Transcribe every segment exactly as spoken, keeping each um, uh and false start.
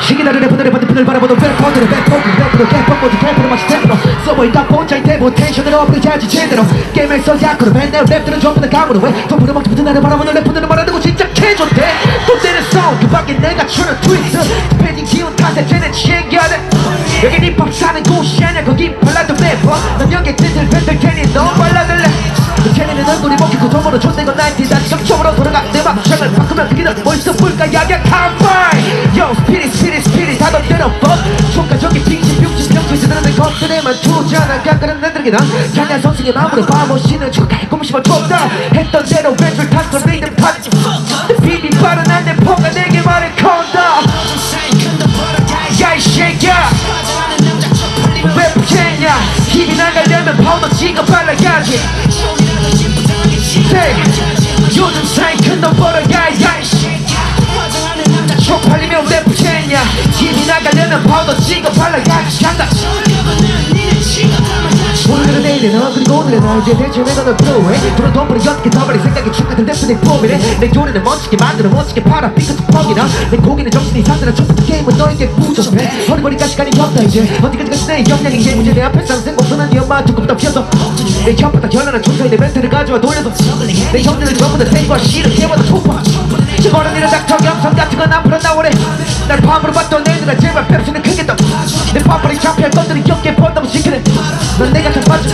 시기다를 래퍼들의 반대편을 바라보던 래퍼들의 래퍼들 래퍼로 래퍼 모두 래퍼로 마치 래퍼로 써보인다 본자인 대본 텐션을 업그레이드하지 제대로 게임에서 약으로 맨날 랩들은 전부 다 감으로 왜 덤으로 먹기부터 나를 바라보는 래퍼들은 말하는 진짜 개좋대 또 때는 싸움 그 밖에 내가 추는 트위트 패딩 기운 탓에 쟤는 챙겨야 돼 여긴 힙합 사는 곳이 아니야 거기 발라드 래퍼 난 여기 뜻을 뱉을 테니 너 발라들래 쟤네는 얼굴이 먹히고 덤으로 촌대고 나인티 다시 점점으로 돌아가 내 막창을 바꾸면 그기는 벌써 불가 야야 컴바인 Yo 스피릿 스피릿 스피릿 하던 때로 법 총가적인 빙신 병신 병신 드러낸 것들에만 투자나 깎아는 애들에게 난 장난 선생의 마음으로 바보신을 주고 달콤 씹어 줬다 했던 대로 왼줄 탔어 리듬 파지 비비 빠른 안내 포가 내게 말을 건다 야이 새끼야 왜 부캐냐 힘이 나가려면 파우더 찍어 발라야지 요즘 사이 큰돈 벌어야 야이 쪽팔리면 왜 부캐냐 힘이 나가려면 파우더 찍어 발라야지 간다 오늘은 내일은 너 그리고 오늘은 나 이제 대체 왜 너는 필요해 돈은 돈벌이 어떻게 더 버리 생각이 축하된 대표내 폼이래 내 돈에는 멋지게 만들어 멋지게 팔아 삐끗 퍽이나 내 고기는 정신이 상들어 초부터 게임은 너에게 부족해 어리버리가 시간이 없다 이제 어디까지 가시 내 역량이 이제 문제 내 앞에 상생 목소는 네 엄마 두껍다 피어서 내 혓바닥 현란한 총소리 내 멘트를 가져와 돌려서 내 형들은 전부 다 생과 씨를 깨워도 폭파 저거는 이런 닥터 영상 같은 건 앞으로 나오래 날 밤으로 봤던 애들아 제발 펩시는 크겠다 내 파파리 창피할 것들이 겹게 번다고 시키네 넌 내가 참 빠져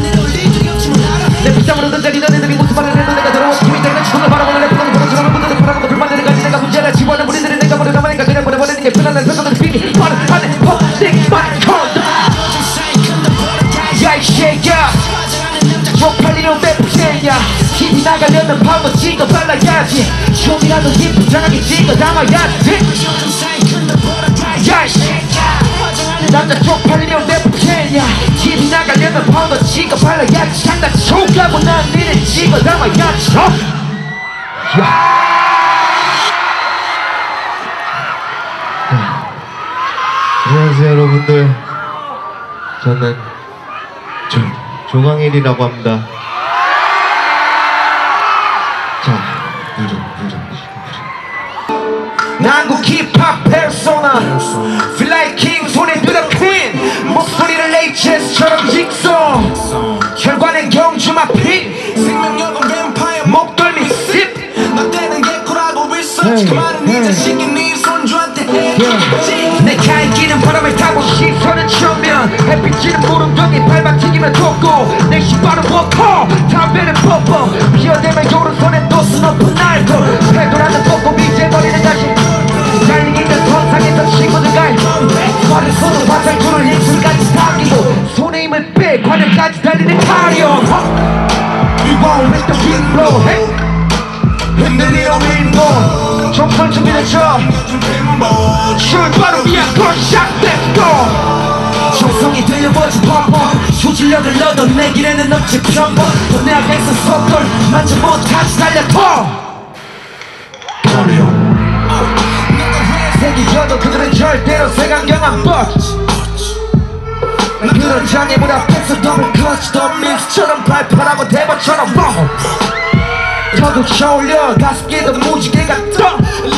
내 빗장으로 던져리 너네들이 무슨 말을 해도 내가 더러워 힘이 되는 추동을 바라보는 래퍼들은 보너처럼 분들은 바라보고 불만들을 가지 내가 문제라 집어는 우리들은 내가 버려 남아니까 그냥 버려버리는 게 편한 날 래퍼들은 비비 빠른 안에 퍼뜩 마이 컨다 야이 새끼야 쪽팔리면 왜 부캐냐 힘이 나가려면 파우더 찍어 발라야지 좀이라도 이쁘장하게 찍어 담아야지 야이 남자 쪽팔리면 왜 부캐냐 힘이 나가려면 파우더 찍어 발라야지 장난 촉하고 난 니네 찍어 담아야지 어? 야. 안녕하세요 여러분들 저는 조, 조광일이라고 합니다 자 물좀 물좀 한국 힙합 페르소나 Feel like king 손에 들어 퀸 목소리를 에이치에스처럼 직송 혈관엔 경주마 픽 생명력은 뱀파이어 목덜미 씹 나 때는 개코라고 리서치 그 말은 이제 시킨 네 손주한테 내가 이기는 바람을 타고 시선은 정면 햇빛이는 무릉덩이 발만 튀기면 돋고 내 신발은 워커 담배는 뽀뽀 피어내면 오른손에 또 스너프 날고 패도라는 뽀뽀 이제 머리는 다시 달리기는 선상에서 친구들 가입 화를 쏘는 화살줄을 입술까지 당기고 손에 힘을 빼 관역까지 달리는 가령 We won't let the wind blow 흔들리는 윈도 총선 준비는 저 출발을 위한 굿샷 Let's go 정성이 들려보지 펑펑 조질력을 넣어도 내 길에는 없지 편법 내 앞에서 속도를 만져 못하지 달려 더 생기져도 그들은 절대로 색안경한 법 그런 장애물 앞에서 더블 클러치 더 믹스처럼 발판하고 대버처럼 뻥 저도 쳐올려 가습기도 무지개가 떠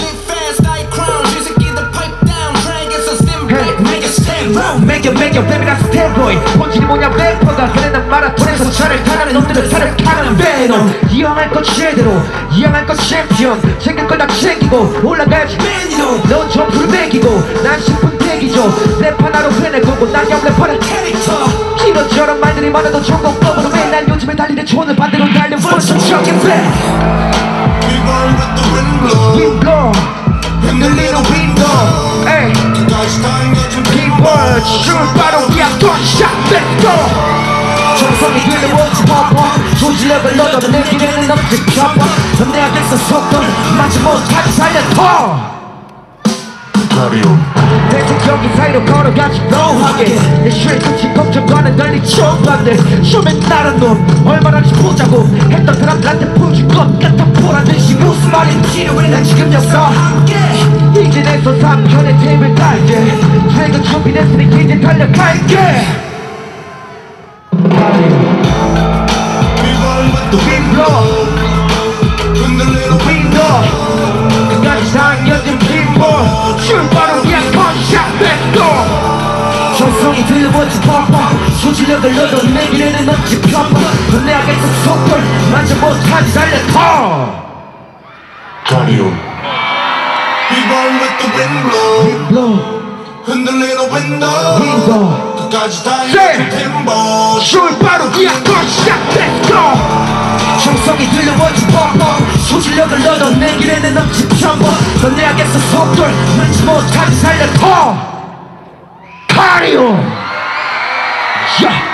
Make it make it baby가 스탠보이 본질이 뭐냐 래퍼가 그래 난 마라톤에서 차를 타가는 놈들은 차를 타가는 베놈 이왕할 것 제대로 이왕할 것 챔피언 챙길 걸 다 챙기고 올라가야지 넌 점프를 매기고 난 십분 대기죠 랩 하나로 해낼 거고 난 랩퍼는 캐릭터 이것저런 말들이 많아도 전공법으로 왜 난 요즘에 달리는 촌을 반대로 달려 원천적인 배 Wind blow 흔들리는 윈도 에이 People 출발을 위한 굿샷 Let's go 정성이 들려보지 펑펑 조질력을 넣어도 내 길에는 없지 편법 넌 내 앞에서 속도를 맞지 못하지 살려 더 대체 경기 사이로 걸어가지 너하게 내 쉴 끝이 걱정과는 달리 총반대 쇼맨 다른 놈 얼마나 보자고 했던 사람들한테 보여줄 것 같아 보라듯이 무슨 말이 필요해 난 지금 여기서 이제 내손 삼 편의 테이블 달게 최근 준비됐으니 이제 달려갈게 또 윈블러 윈블러 그까지 당겨진 people 출발을 위한 정성이 들려보지 펑펑 소질력을 넣어도 내 길에는 없지 편법 건네야겠어 속돌 만져 못하지 달려 더 가리오 We run with the wind blow blow 흔들리는 window window 끝까지 달려줄 템포 술 바로 그냥 더 시작됐어 정성이 들려보지 펑펑 소질력을 넣어도 내 길에는 없지 편법 건네야겠어 속돌 만져 못하지 달려 더 가리오 야